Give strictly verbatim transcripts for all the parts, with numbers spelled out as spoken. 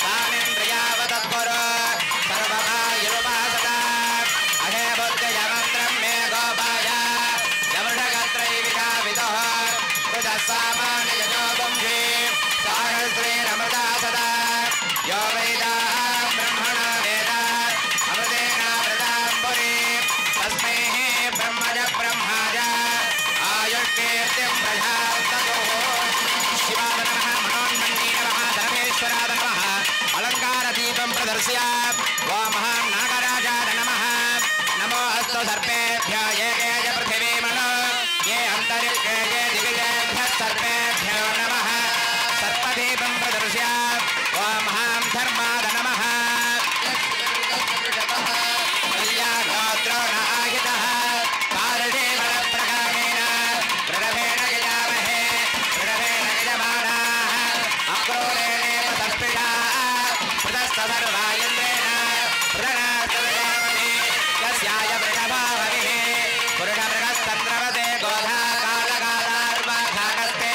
तानिन्द्रियावतत्पुर सर्वमायुरुपासदा अहे बुद्धियमन्त्रं मे गोपाय यमृषगत्रैविधाविदः कृतसामान्यजो पुंषे सहस्रेणमृता सदा यो वेदा ब्रह्मणा वेद अमृतेनामृताम्बुरे तस्मै ब्रह्मज ब्रह्माज आयुष्कीर्तिं प्रजाततो शिवाय नमः मनोन्मन्ये नमः धर्मेश्वराय नमः अलङ्कारदीपं प्रदर्श्य ॐ महानागराजाय नमः नमो अस्तु सर्पेभ्यः ये ये च पृथिवीमनो ये अन्तरिक्षे ये दिविजेभ्यः सर्पेभ्यो नमः सर्पदीपं प्रदर्श्य ॐ महां धर्माय नमः कल्याणोत्रो न आहितः पारदेवलप्रकारेण प्रणभेण यजामहे प्रणभेण यजमानाः अक्रोरेणेव तर्पिषाः पृथस्तसर्वायन्द्रेण पृथनास्तवयामहे यस्याय वृषभावभिः पुरुषमृगस्तन्द्रवते गोधा कालकालार्वाघागस्ते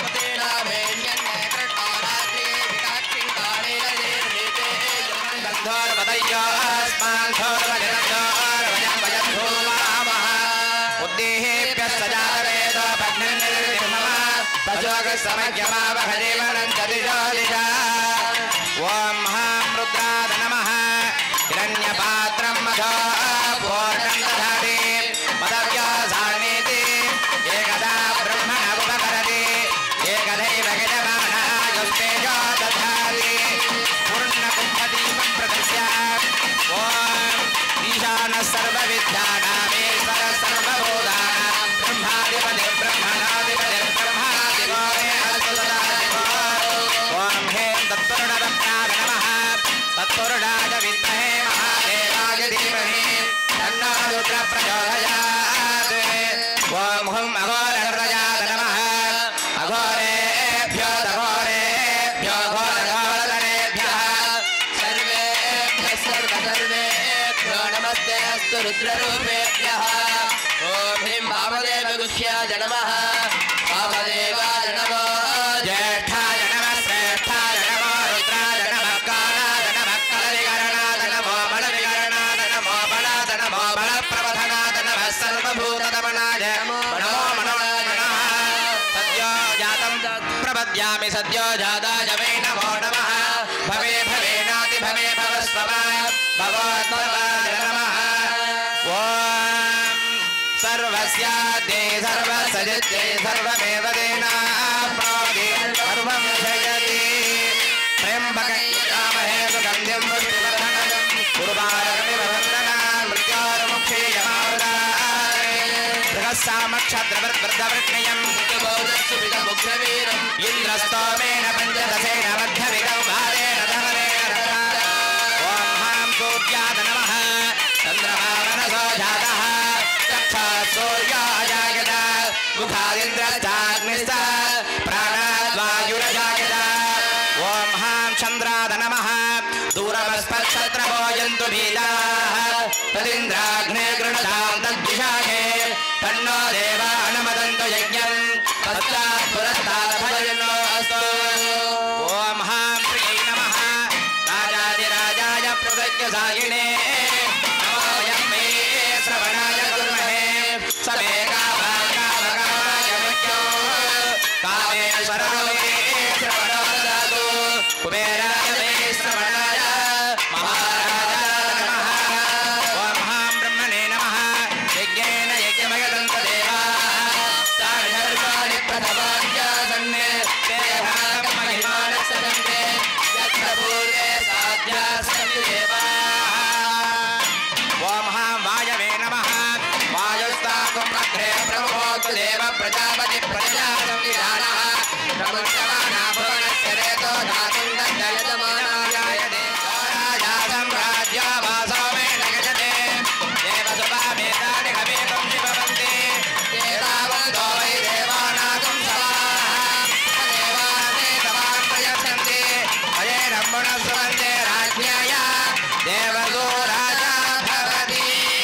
गन्धोर्वदय्योऽस्मान्धोर्वजनजोर्वजं वयं भूमामः उद्देहेभ्यः सजातवेदो भग्नन्निर्निर्मम पशोगसमज्ञमावहदेवनं च दिशो दिशा ॐ महां रुद्राय नमः हिरण्यपात्रं मधो पूर्णं दधाति मदव्यासानीति एकदा ब्रह्मण उपकरति एकदैव यजमानायुस्तेजो दधाति पूर्णकुम्भदीपं प्रदर्श्य ॐ ईशानः सर्वविद्यानामेश्वर सर्वभूतानां ब्रह्माधिपतिः ब्रह्मणाधिपतिर्ब्रह्माधिपो मे अस्तु सदाशिवो ॐ हें तत्पुरुषरत्नाय नमः तत्पुरुषाय विद्महे महादेवाय धीमहि तन्नो रुद्रः प्रचोदयात् ॐ हुं अघोरहृदयाय नमः अघोरेभ्यो दघोरेभ्यो घोरघोरतरेभ्यः सर्वेभ्यः सर्वसर्वेभ्यो नमस्ते अस्तु रुद्ररूपेभ्यः ॐ ह्रीं वामदेवगुह्याय नमः वामदेवाय नमो ज्येष्ठाय नमः श्रेष्ठाय नमो रुद्राय नमः कालाय नमः कलविकरणाय नमो बलविकरणाय नमो बलाय नमो बलप्रवधनाय नमः सर्वभूतदमनाय नमो मनोमनाय नमः सद्यो जातं प्रपद्यामि सद्यो जाताय वै नमो नमः भवे भवेनाति भवे भवस्वः भवोद्भवाय नमः ॐ सर्वस्याद्यै सर्वसजित्यै सर्वमेव तेनाप्नोति सर्वं जयति त्र्यम्बकमहे सुगन्धिं पुष्टिवर्धनं उर्वारुकमिव वन्दनान् मृत्योर्मुक्षीयमावृतात् बृहस्सामक्षद्रवृद्वृद्धवृष्णियं सुबोधसुविदमुग्रवीरम् इन्द्रस्तोमेन पञ्चदशेन मध्यमिदं भारेण धमरेण रथात् ॐ हां सूर्याय नमः चन्द्रमा मनसो जातः च मुखादिन्द्रश्चाग्निश्च प्राणाद्वायुरजायत ॐ हां चन्द्राय नमः दूरमस्मत्क्षत्रभोजन्तु भीताः तदिन्द्राग्ने गृणतां तद्दिशाखे तन्नो देवा अनुमदन्तु यज्ञं पश्चात् पुरस्तात् भजनो अस्तु ॐ हां प्रियै नमः राजाधिराजाय प्रसज्ञसायिने नमो यम्मे श्रवणाय कुर्महे समे कामकामकामाय मुख्यो कामेश्वरो मे श्रवणो ददातु कुबेराय मे श्रवणाय महाराजाय नमः ॐ हां ब्रह्मणे नमः यज्ञेन यज्ञमयदन्त देवाः तानि सर्वाणि प्रथमाज्ञासन्ने देहाकमहिमानः सदन्ते यत्र पूर्वे साध्यास्सन्ति देवाः ॐ हां वायवे नमः वायुस्ताकम् अग्रे प्रमुखोऽस्तु देव प्रजापति प्रजा संविधानः प्रमुच्यमाना भुवनस्य रेतो धातुं दण्डयजमानाय देवाराजा सम्राज्यवासो मे न गजते देवसुभामेतानि हवेकं शिववन्ति देवावन्तो वै देवानागं सवाः देवाने तवान् प्रयच्छन्ति अजेनं पुनस्वन्ते राज्ञाय देवसो राजा भवति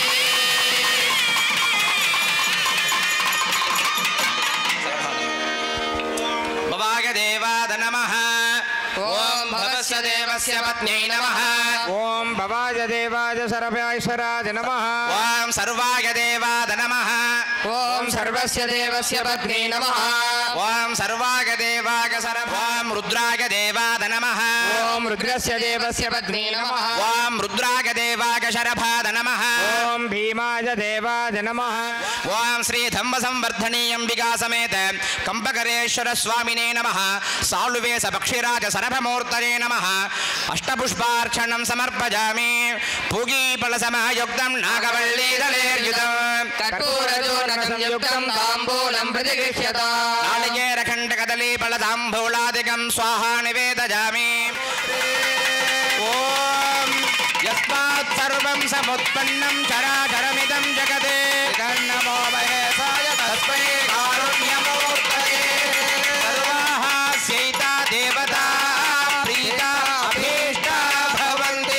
भवाय देवाद नमः ॐ भवस्य देवस्य पत्न्यै नमः ओम भवाय देवाय सर्वेश्वराय नमः ॐ सर्वाय देवाद नमः ॐ सर्वस्य देवस्य पत्नी नमः ॐ सर्वाय देवाय सर्वां रुद्राय देवाद नमः ॐ रुद्रस्य देवस्य पत्नी नमः ॐ रुद्राय देवाय शरभाद नमः ओम भीमाय देवाय नमः ॐ श्री धम्म संवर्धनी अंबिका समेत कंपकरेश्वर स्वामिने नमः सालुवेश पक्षिराज सरभमूर्तये नमः अष्टपुष्पार्चनं समर्पयामि पूगीफलसमयुक्तं नागवल्लीदलेर्युतं कर्पूरचूर्णसंयुक्तं ताम्बूलं प्रतिगृह्यता नालिकेरखण्डकदलीफलताम्बूलादिकं स्वाहा निवेदयामि ॐ यस्मात् सर्वं समुत्पन्नं चराचरमिदं जगते नमो महेशाय तस्मै कारुण्यमूर्तये सर्वाः स्यैता देवता प्रीता अभीष्टा भवन्ति